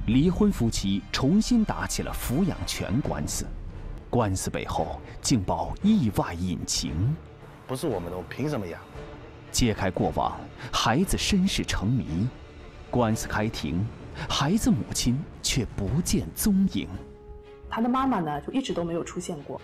离婚夫妻重新打起了抚养权官司，官司背后竟曝意外隐情。 不是我们的，我凭什么养？ 揭开过往，孩子身世成谜。官司开庭，孩子母亲却不见踪影。 他的妈妈呢，就一直都没有出现过。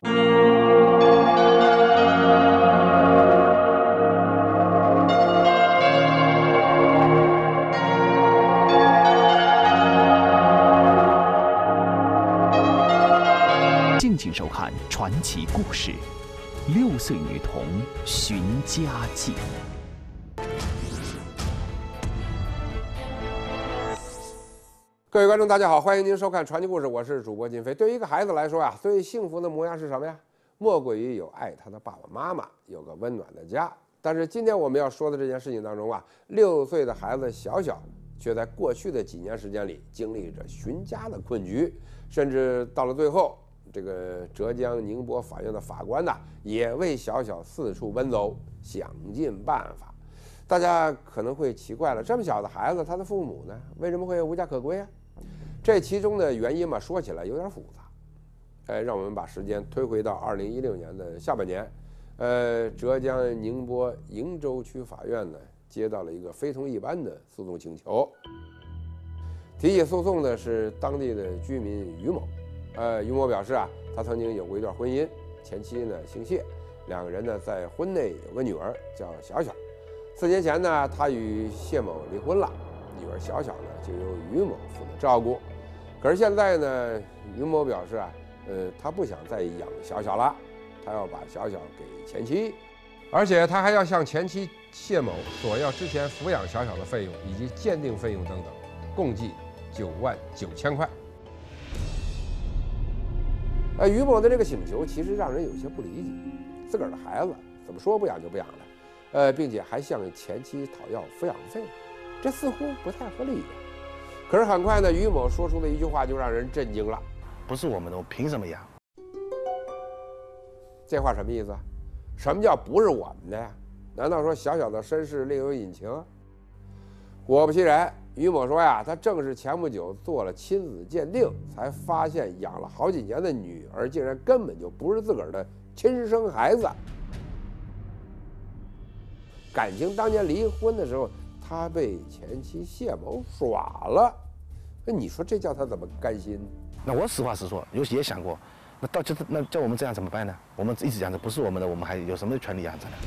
敬请收看传奇故事《6岁女童寻家记》。 各位观众，大家好，欢迎您收看传奇故事，我是主播金飞。对于一个孩子来说呀，最幸福的模样是什么呀？莫过于有爱他的爸爸妈妈，有个温暖的家。但是今天我们要说的这件事情当中啊，6岁的孩子小小却在过去的几年时间里经历着寻家的困局，甚至到了最后，这个浙江宁波法院的法官呢，也为小小四处奔走，想尽办法。大家可能会奇怪了，这么小的孩子，他的父母呢，为什么会无家可归啊？这其中的原因嘛，说起来有点复杂。让我们把时间推回到2016年的下半年，浙江宁波鄞州区法院呢，接到了一个非同一般的诉讼请求。提起诉讼的是当地的居民于某。于某表示啊，他曾经有过一段婚姻，前妻呢姓谢，两个人呢在婚内有个女儿叫小小。4年前呢，他与谢某离婚了，女儿小小呢就由于某负责照顾。可是现在呢，于某表示啊，他不想再养小小了，他要把小小给前妻，而且他还要向前妻谢某索要之前抚养小小的费用以及鉴定费用等等，共计99000块。于某的这个请求其实让人有些不理解，自个儿的孩子怎么说不养就不养了，并且还向前妻讨要抚养费，这似乎不太合理呀。可是很快呢，于某说出的一句话就让人震惊了： 不是我们的，我凭什么养？ 这话什么意思啊？什么叫不是我们的呀？难道说小小的身世另有隐情？果不其然，于某说呀，他正是前不久做了亲子鉴定，才发现养了好几年的女儿竟然根本就不是自个儿的亲生孩子。感情当年离婚的时候，他被前妻谢某耍了，那你说这叫他怎么甘心？ 那我实话实说，也想过，那叫我们这样怎么办呢？我们一直讲的不是我们的，我们还有什么权利养着呢？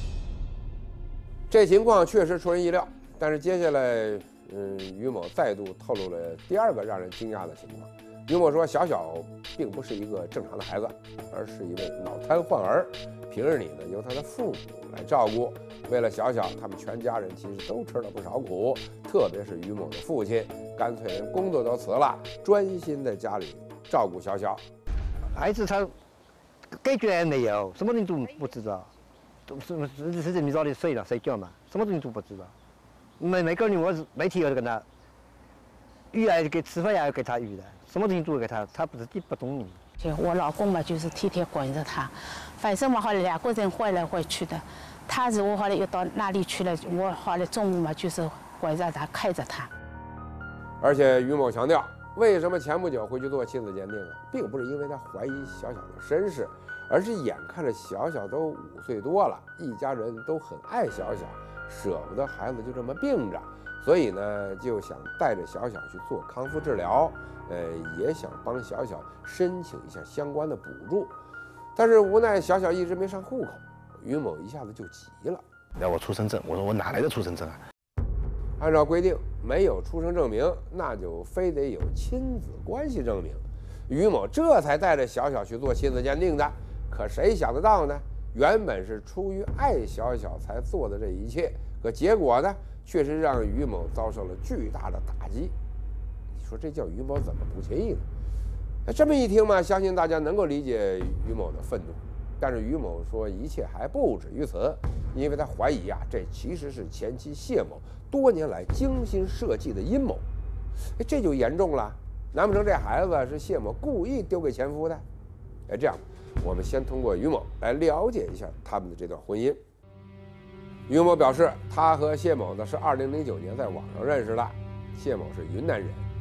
这情况确实出人意料，但是接下来，于某再度透露了第二个让人惊讶的情况。于某说，小小并不是一个正常的孩子，而是一位脑瘫患儿，平日里呢由他的父母来照顾。为了小小，他们全家人其实都吃了不少苦，特别是于某的父亲，干脆连工作都辞了，专心在家里照顾小小。 孩子他感觉还没有，什么东西都不知道，是这么早的睡觉嘛，什么东西都不知道。每个人我是每天要跟他育啊，给吃饭也要给他育的，什么东西都给他，他自己不懂。 我老公嘛，就是天天管着他，反正嘛，后来2个人换来换去的。他是我后来又到那里去了，我后来中午嘛就是管着他，看着他。 而且于某强调，为什么前不久会去做亲子鉴定啊，并不是因为他怀疑小小的身世，而是眼看着小小都5岁多了，一家人都很爱小小，舍不得孩子就这么病着，所以呢就想带着小小去做康复治疗，也想帮小小申请一下相关的补助，但是无奈小小一直没上户口。于某一下子就急了， 要我出生证，我说我哪来的出生证啊？ 按照规定，没有出生证明，那就非得有亲子关系证明。于某这才带着小小去做亲子鉴定的。可谁想得到呢？原本是出于爱小小才做的这一切，可结果呢，却是让于某遭受了巨大的打击。你说这叫于某怎么不介意呢？这么一听嘛，相信大家能够理解于某的愤怒。但是于某说，一切还不止于此，因为他怀疑啊，这其实是前妻谢某多年来精心设计的阴谋。这就严重了，难不成这孩子是谢某故意丢给前夫的？这样，我们先通过于某来了解一下他们的这段婚姻。于某表示，他和谢某呢是2009年在网上认识的，谢某是云南人，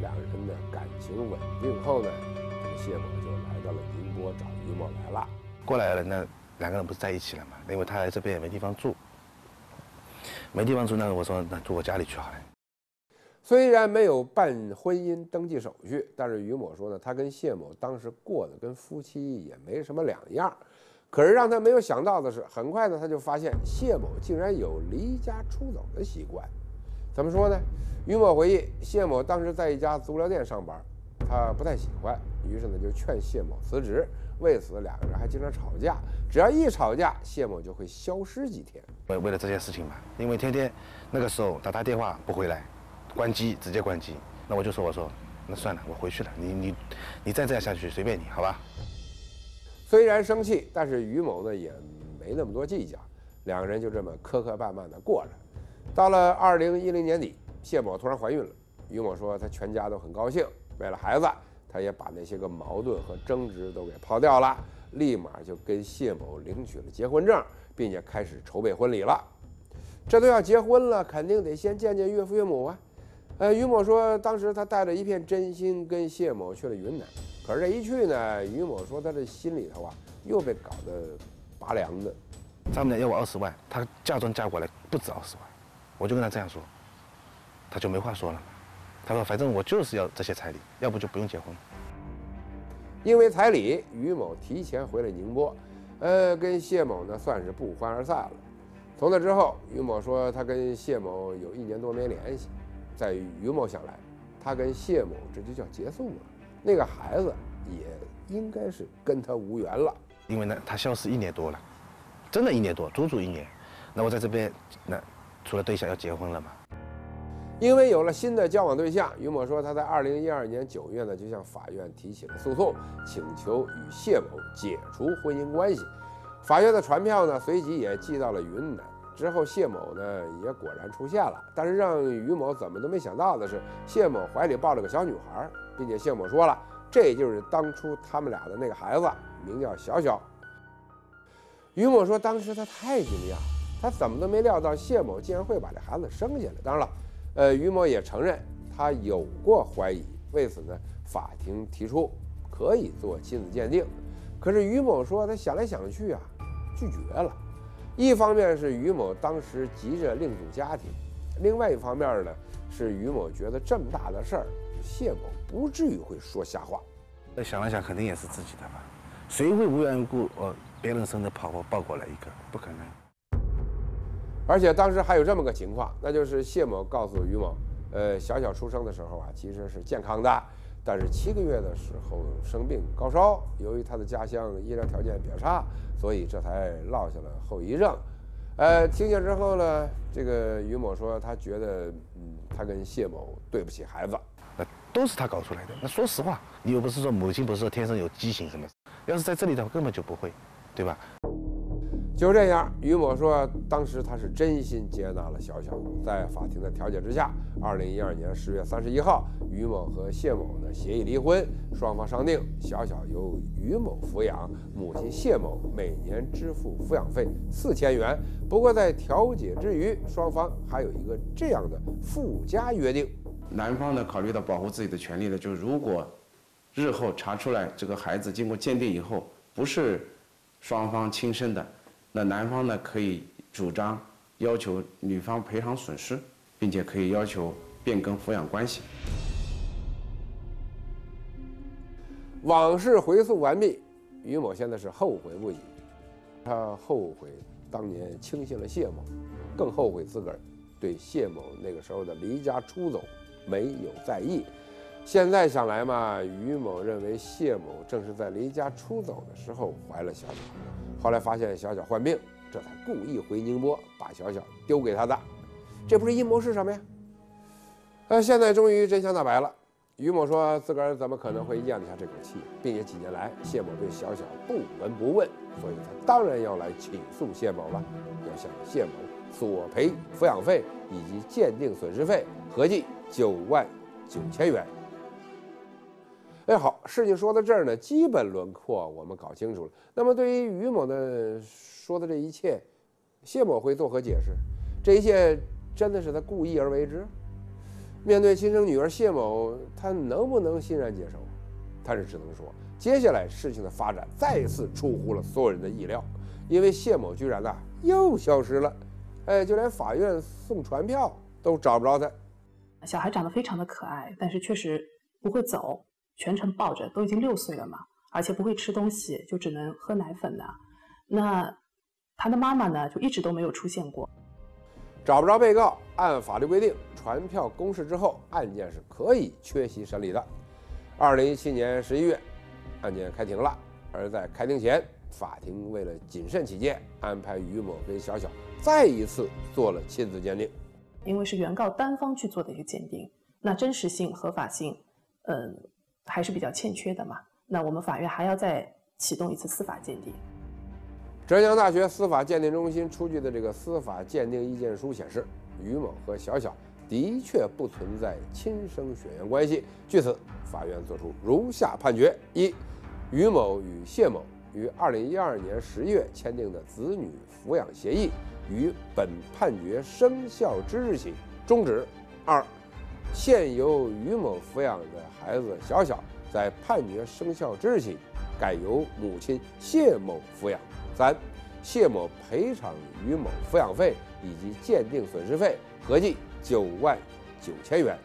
两人的感情稳定后呢，这个谢某就来到了宁波找于某来了。 过来了，那两个人不是在一起了嘛？因为他来这边也没地方住，没地方住，那我说那住我家里去好了。 虽然没有办婚姻登记手续，但是于某说呢，他跟谢某当时过得跟夫妻也没什么两样。可是让他没有想到的是，很快呢，他就发现谢某竟然有离家出走的习惯。怎么说呢？于某回忆，谢某当时在一家足疗店上班，他不太喜欢，于是呢就劝谢某辞职。为此，两个人还经常吵架。只要一吵架，谢某就会消失几天。 为了这件事情嘛，因为天天那个时候打电话不回来，关机直接关机。那我说那算了，我回去了。你再这样下去随便你，好吧？ 虽然生气，但是于某呢也没那么多计较，两个人就这么磕磕绊绊的过着。到了2010年底，谢某突然怀孕了。于某说他全家都很高兴，为了孩子，他也把那些个矛盾和争执都给抛掉了，立马就跟谢某领取了结婚证，并且开始筹备婚礼了。这都要结婚了，肯定得先见见岳父岳母啊。于某说，当时他带着一片真心跟谢某去了云南，可是这一去呢，于某说他这心里头啊又被搞得拔凉的。 丈母娘要我20万，她嫁妆嫁过来不止20万，我就跟他这样说，他就没话说了。他说反正我就是要这些彩礼，要不就不用结婚。 因为彩礼，于某提前回了宁波，跟谢某呢算是不欢而散了。从那之后，于某说他跟谢某有1年多没联系。在于某想来，他跟谢某这就叫结束了，那个孩子也应该是跟他无缘了。 因为呢，他消失1年多了，真的1年多，足足1年。那我在这边，那除了对象要结婚了嘛？ 因为有了新的交往对象，于某说他在2012年9月呢就向法院提起了诉讼，请求与谢某解除婚姻关系。法院的传票呢随即也寄到了云南。之后，谢某呢也果然出现了，但是让于某怎么都没想到的是，谢某怀里抱了个小女孩，并且谢某说了，这就是当初他们俩的那个孩子，名叫小小。于某说，当时他太惊讶，他怎么都没料到谢某竟然会把这孩子生下来。当然了，于某也承认他有过怀疑，为此呢，法庭提出可以做亲子鉴定。可是于某说，他想来想去啊，拒绝了。一方面是于某当时急着另组家庭，另外一方面呢是于某觉得这么大的事儿，谢某不至于会说瞎话。 想了想，肯定也是自己的吧？谁会无缘无故别人生的抱过来一个？不可能。 而且当时还有这么个情况，那就是谢某告诉于某，小小出生的时候啊，其实是健康的，但是7个月的时候生病高烧，由于他的家乡医疗条件比较差，所以这才落下了后遗症。听见之后呢，这个于某说他觉得，他跟谢某对不起孩子， 那都是他搞出来的。那说实话，你又不是说母亲不是说天生有畸形什么，要是在这里的话根本就不会，对吧？ 就这样，于某说，当时他是真心接纳了小小，在法庭的调解之下，2012年10月31号，于某和谢某呢协议离婚，双方商定小小由于某抚养，母亲谢某每年支付抚养费4000元。不过在调解之余，双方还有一个这样的附加约定： 男方呢考虑到保护自己的权利呢，就如果日后查出来这个孩子经过鉴定以后不是双方亲生的，那男方呢可以主张要求女方赔偿损失，并且可以要求变更抚养关系。 往事回溯完毕，于某现在是后悔不已。他后悔当年轻信了谢某，更后悔自个儿对谢某那个时候的离家出走没有在意。现在想来嘛，于某认为谢某正是在离家出走的时候怀了小小，后来发现小小患病，这才故意回宁波把小小丢给他的，这不是阴谋是什么呀？现在终于真相大白了。于某说自个儿怎么可能会咽得下这口气，并且几年来谢某对小小不闻不问，所以他当然要来起诉谢某了，要向谢某索赔抚养费以及鉴定损失费，合计99000元。好，事情说到这儿呢，基本轮廓我们搞清楚了。那么对于于某呢说的这一切，谢某会作何解释？这一切真的是他故意而为之？ 面对亲生女儿谢某，他能不能欣然接受？但是只能说，接下来事情的发展再次出乎了所有人的意料，因为谢某居然又消失了，就连法院送传票都找不着他。 小孩长得非常的可爱，但是确实不会走，全程抱着，都已经6岁了嘛，而且不会吃东西，就只能喝奶粉的。那他的妈妈呢，就一直都没有出现过。 找不着被告，按法律规定，传票公示之后，案件是可以缺席审理的。2017年11月，案件开庭了，而在开庭前，法庭为了谨慎起见，安排于某跟小小再一次做了亲子鉴定。 因为是原告单方去做的一个鉴定，那真实性、合法性，还是比较欠缺的嘛。那我们法院还要再启动一次司法鉴定。 浙江大学司法鉴定中心出具的这个司法鉴定意见书显示，于某和小小的确不存在亲生血缘关系。据此，法院作出如下判决：一、于某与谢某于2012年11月签订的子女抚养协议于本判决生效之日起终止。二、现由于某抚养的孩子小小在判决生效之日起改由母亲谢某抚养。三、谢某赔偿于某抚养费以及鉴定损失费合计99000元。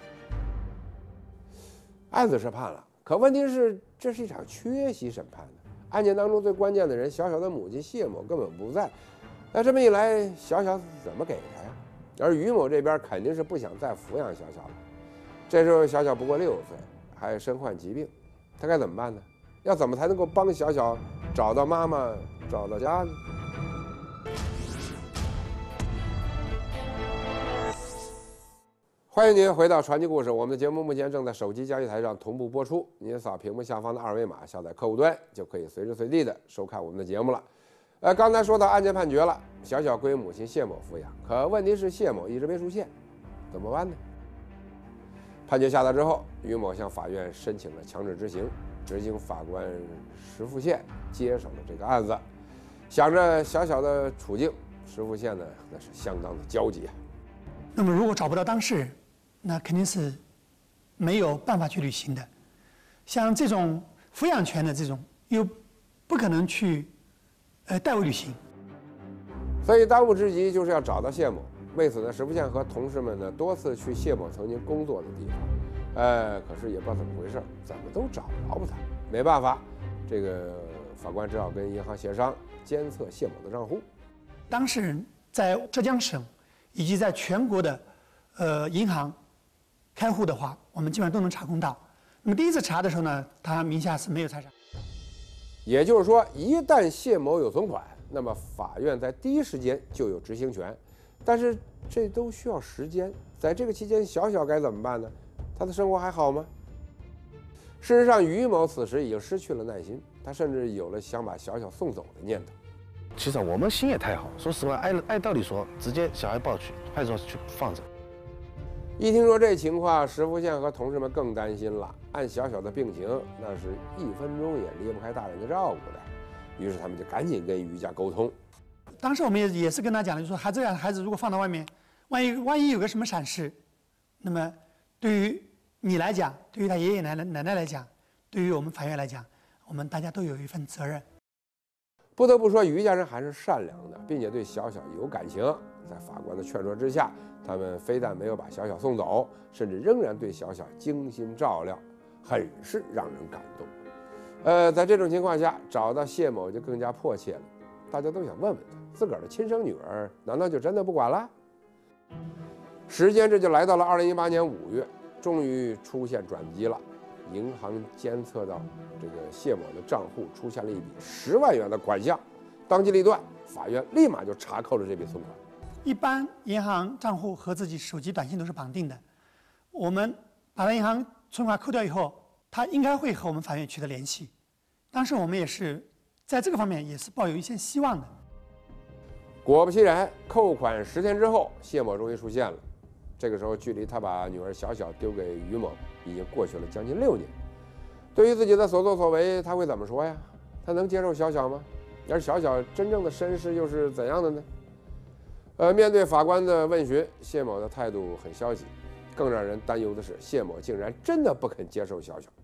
案子是判了，可问题是这是一场缺席审判的。案件当中最关键的人小小的母亲谢某根本不在，那这么一来，小小怎么给他呀？而于某这边肯定是不想再抚养小小了。这时候小小不过6岁，还身患疾病，他该怎么办呢？要怎么才能够帮小小找到妈妈、找到家呢？欢迎您回到传奇故事，我们的节目目前正在手机交易台上同步播出，您扫屏幕下方的2维码下载客户端，就可以随时随地的收看我们的节目了。刚才说到案件判决了，小小归母亲谢某抚养，可问题是谢某一直没出现，怎么办呢？判决下达之后，于某向法院申请了强制执行，执行法官石富宪接手了这个案子。想着小小的处境，石富宪呢那是相当的焦急啊。 那么如果找不到当事人，那肯定是没有办法去履行的。像这种抚养权的这种，又不可能去代为履行。 所以当务之急就是要找到谢某。为此呢，石富宪和同事们呢多次去谢某曾经工作的地方，可是也不知道怎么回事，怎么都找不着他。没办法，这个法官只好跟银行协商监测谢某的账户。 当事人在浙江省以及在全国的银行开户的话，我们基本上都能查控到。那么第一次查的时候呢，他名下是没有财产。 也就是说，一旦谢某有存款，那么法院在第一时间就有执行权。但是这都需要时间，在这个期间，小小该怎么办呢？他的生活还好吗？事实上，于某此时已经失去了耐心，他甚至有了想把小小送走的念头。 其实我们心也太好，说实话，按道理说，直接小孩抱去派出所去放着。 一听说这情况，石富宪和同事们更担心了。按小小的病情，那是1分钟也离不开大人的照顾的。于是他们就赶紧跟于家沟通。 当时我们也是跟他讲的，就说这样的孩子如果放到外面，万一有个什么闪失，那么对于你来讲，对于他爷爷奶奶来讲，对于我们法院来讲，我们大家都有一份责任。 不得不说，于家人还是善良的，并且对小小有感情。在法官的劝说之下，他们非但没有把小小送走，甚至仍然对小小精心照料，很是让人感动。在这种情况下，找到谢某就更加迫切了。大家都想问问他，自个儿的亲生女儿难道就真的不管了？时间这就来到了2018年5月，终于出现转机了。银行监测到这个谢某的账户出现了一笔10万元的款项，当机立断，法院立马就查扣了这笔存款。 一般银行账户和自己手机短信都是绑定的，我们把他银行存款扣掉以后，他应该会和我们法院取得联系。当时我们也是在这个方面也是抱有一些希望的。 果不其然，扣款10天之后，谢某终于出现了。这个时候，距离他把女儿小小丢给于某已经过去了将近6年。对于自己的所作所为，他会怎么说呀？他能接受小小吗？而小小真正的身世又是怎样的呢？面对法官的问询，谢某的态度很消极。 更让人担忧的是，谢某竟然真的不肯接受小小。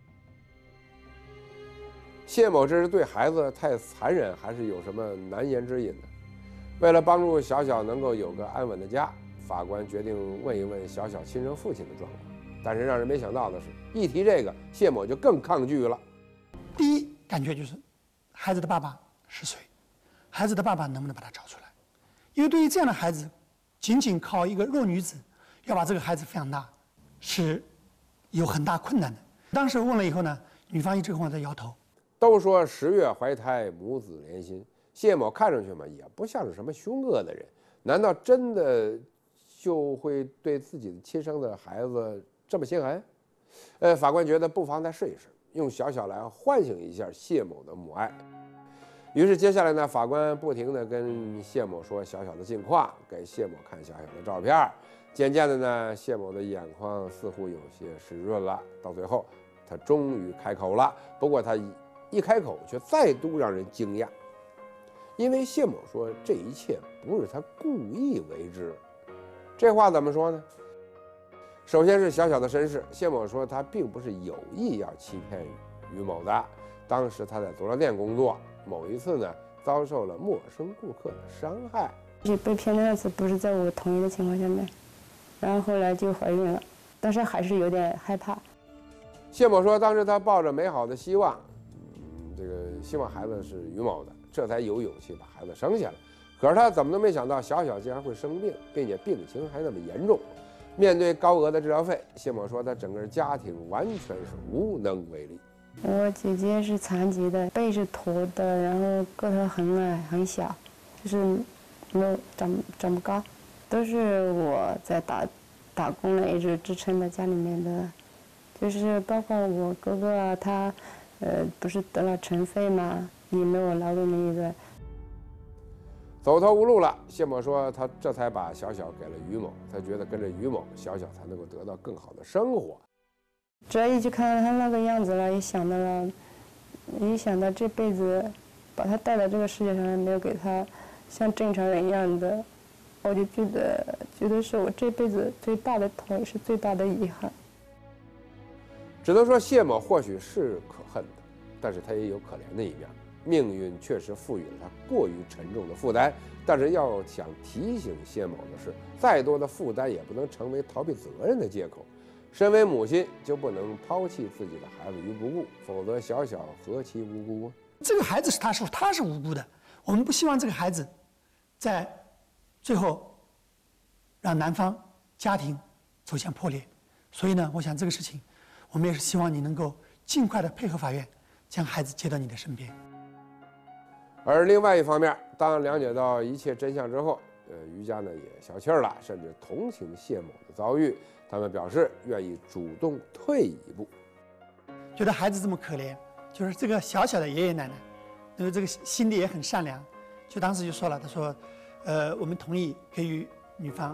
谢某这是对孩子太残忍，还是有什么难言之隐呢？为了帮助小小能够有个安稳的家，法官决定问一问小小亲生父亲的状况。但是让人没想到的是，一提这个，谢某就更抗拒了。 第一感觉就是孩子的爸爸是谁，孩子的爸爸能不能把他找出来？因为对于这样的孩子，仅仅靠一个弱女子要把这个孩子抚养大，是有很大困难的。当时问了以后呢，女方一直跟我在摇头。 都说10月怀胎，母子连心。谢某看上去嘛，也不像是什么凶恶的人，难道真的就会对自己的亲生的孩子这么心狠？法官觉得不妨再试一试，用小小来唤醒一下谢某的母爱。于是接下来呢，法官不停地跟谢某说小小的近况，给谢某看小小的照片。渐渐的呢，谢某的眼眶似乎有些湿润了。到最后，他终于开口了。不过他一开口却再度让人惊讶，因为谢某说这一切不是他故意为之。这话怎么说呢？首先是小小的身世，谢某说他并不是有意要欺骗于某的。当时他在足疗店工作，某一次呢遭受了陌生顾客的伤害。 被骗的那次不是在我同意的情况下面，然后后来就怀孕了，但是还是有点害怕。 谢某说当时他抱着美好的希望，希望孩子是于某的，这才有勇气把孩子生下来。可是他怎么都没想到小小竟然会生病，并且病情还那么严重。面对高额的治疗费，谢某说他整个家庭完全是无能为力。 我姐姐是残疾的，背是驼的，然后个头很矮很小，就是没有长不高，都是我在打工了一直支撑着家里面的，就是包括我哥哥啊，他不是得了尘肺嘛，也没有劳动力的。 走投无路了，谢某说他这才把小小给了于某，他觉得跟着于某，小小才能够得到更好的生活。 只要一去看到他那个样子了，一想到这辈子把他带到这个世界上来，没有给他像正常人一样的，我就觉得是我这辈子最大的痛，也是最大的遗憾。 只能说谢某或许是可恨的，但是他也有可怜的一面。命运确实赋予了他过于沉重的负担，但是要想提醒谢某的是，再多的负担也不能成为逃避责任的借口。身为母亲，就不能抛弃自己的孩子于不顾，否则小小何其无辜啊！ 这个孩子他是无辜的，我们不希望这个孩子在最后让男方家庭走向破裂。所以呢，我想这个事情，我们也是希望你能够尽快的配合法院，将孩子接到你的身边。 而另外一方面，当了解到一切真相之后，于家呢也消气儿了，甚至同情谢某的遭遇。他们表示愿意主动退一步， 觉得孩子这么可怜，就是这个小小的爷爷奶奶，因为这个心地也很善良，就当时就说了，他说，我们同意给予女方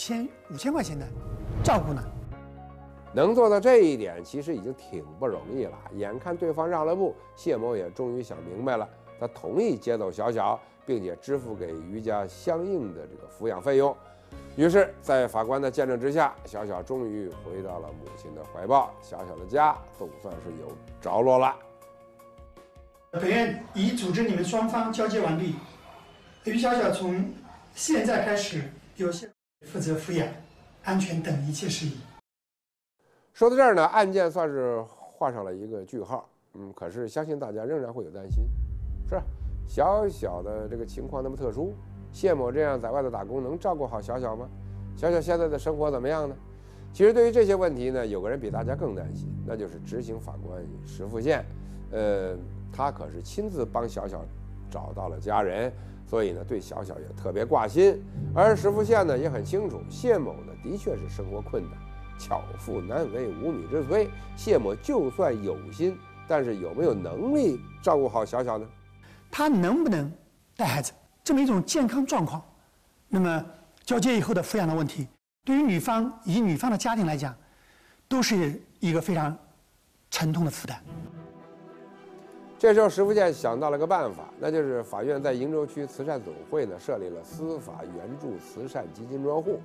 5000块钱的照顾呢。 能做到这一点，其实已经挺不容易了。眼看对方让了步，谢某也终于想明白了，他同意接走小小，并且支付给于家相应的这个抚养费用。于是，在法官的见证之下，小小终于回到了母亲的怀抱，小小的家总算是有着落了。 本院已组织你们双方交接完毕，于小小从现在开始由谢负责抚养、安全等一切事宜。 说到这儿呢，案件算是画上了一个句号。可是相信大家仍然会有担心，是小小的这个情况那么特殊。谢某这样在外头打工，能照顾好小小吗？小小现在的生活怎么样呢？其实对于这些问题呢，有个人比大家更担心，那就是执行法官石富宪。他可是亲自帮小小找到了家人，所以呢，对小小也特别挂心。而石富宪呢也很清楚，谢某呢的确是生活困难，巧妇难为无米之炊。谢某就算有心，但是有没有能力照顾好小小呢？ 他能不能带孩子？这么一种健康状况，那么交接以后的抚养的问题，对于女方以及女方的家庭来讲，都是一个非常沉痛的负担。 这时候石富宪想到了个办法，那就是法院在鄞州区慈善总会呢设立了司法援助慈善基金专户，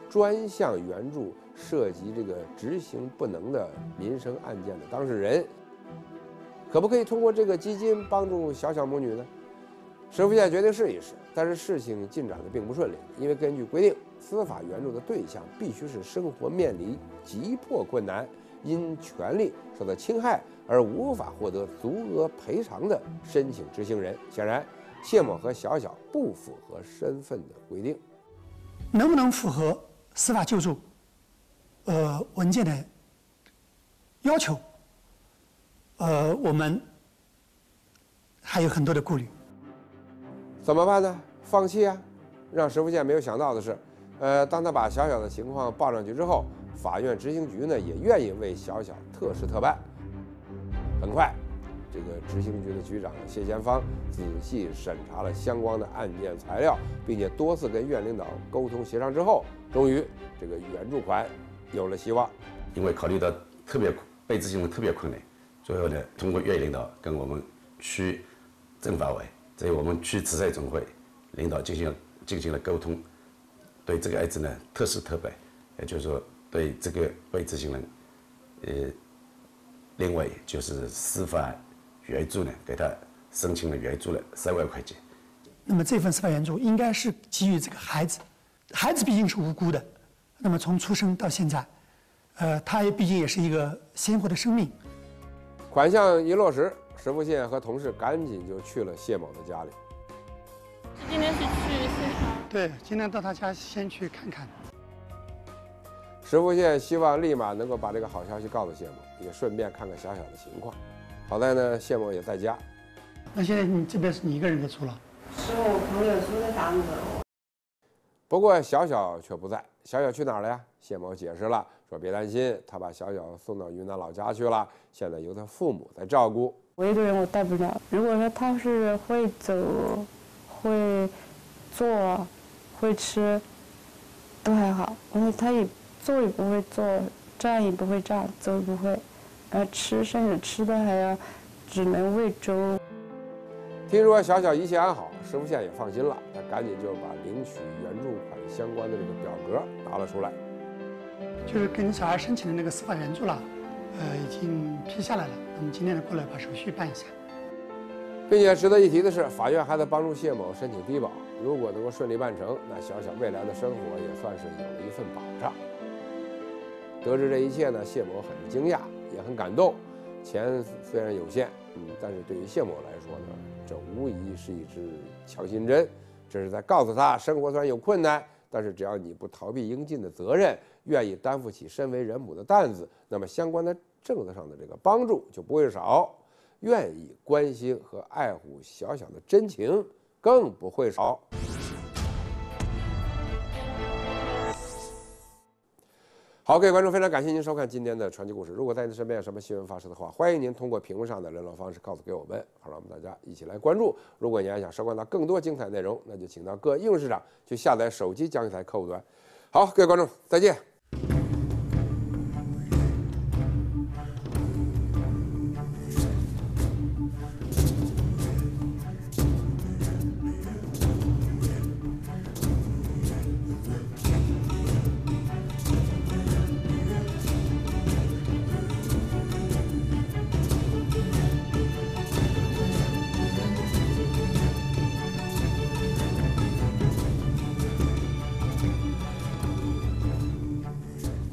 专项援助涉及这个执行不能的民生案件的当事人。可不可以通过这个基金帮助小小母女呢？石富县决定试一试，但是事情进展的并不顺利，因为根据规定，司法援助的对象必须是生活面临急迫困难、因权利受到侵害而无法获得足额赔偿的申请执行人。显然，谢某和小小不符合身份的规定。 能不能符合司法救助文件的要求？我们还有很多的顾虑。 怎么办呢？放弃啊！让石富县没有想到的是，当他把小小的情况报上去之后，法院执行局呢也愿意为小小特事特办。很快，这个执行局的局长谢先芳仔细审查了相关的案件材料，并且多次跟院领导沟通协商之后，终于这个援助款有了希望。 因为考虑到被执行的特别困难，最后呢，通过院领导跟我们区政法委，在我们区慈善总会领导进行了沟通，对这个案子呢特事特办，也就是说对这个被执行人，另外就是司法援助呢，给他申请了援助了3万块钱。 那么这份司法援助应该是给予这个孩子，孩子毕竟是无辜的，那么从出生到现在，他也毕竟也是一个鲜活的生命。 款项一落实，石富县和同事赶紧就去了谢某的家里。 今天是去现场？ 对，今天到他家先去看看。 石富县希望立马能够把这个好消息告诉谢某，也顺便看看小小的情况。好在呢，谢某也在家。 那现在你这边是你一个人在住了？ 是我朋友租的房子。 不过小小却不在，小小去哪儿了呀？谢某解释了，说别担心，他把小小送到云南老家去了，现在由他父母在照顾。 我一个人我带不了，如果说他是会走、会坐、会吃，都还好。因为他也坐也不会坐，站也不会站，走也不会，吃甚至吃的还要只能喂粥。 听说小小一切安好，石富县也放心了，他赶紧就把领取援助款相关的这个表格拿了出来。 就是跟小孩申请的那个司法援助了，已经批下来了。那么今天呢，过来把手续办一下。 并且值得一提的是，法院还在帮助谢某申请低保，如果能够顺利办成，那小小未来的生活也算是有了一份保障。得知这一切呢，谢某很是惊讶，也很感动。钱虽然有限，但是对于谢某来说呢，这无疑是一支强心针。这是在告诉他，生活虽然有困难，但是只要你不逃避应尽的责任，愿意担负起身为人母的担子，那么相关的政策上的这个帮助就不会少，愿意关心和爱护小小的真情更不会少。好，各位观众，非常感谢您收看今天的传奇故事。如果在您身边有什么新闻发生的话，欢迎您通过屏幕上的联络方式告诉给我们，好，让我们大家一起来关注。如果您还想收看到更多精彩内容，那就请到各应用市场去下载手机交易台客户端。好，各位观众，再见。